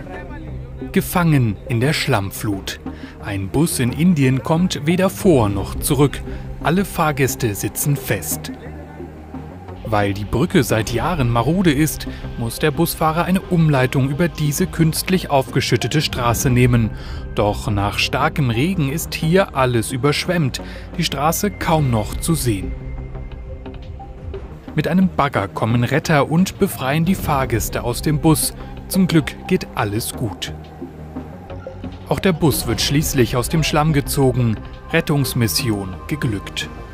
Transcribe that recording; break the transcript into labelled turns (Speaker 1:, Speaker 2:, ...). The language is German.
Speaker 1: Gefangen in der Schlammflut. Ein Bus in Indien kommt weder vor noch zurück. Alle Fahrgäste sitzen fest. Weil die Brücke seit Jahren marode ist, muss der Busfahrer eine Umleitung über diese künstlich aufgeschüttete Straße nehmen. Doch nach starkem Regen ist hier alles überschwemmt, die Straße kaum noch zu sehen. Mit einem Bagger kommen Retter und befreien die Fahrgäste aus dem Bus. Zum Glück geht alles gut. Auch der Bus wird schließlich aus dem Schlamm gezogen. Rettungsmission geglückt.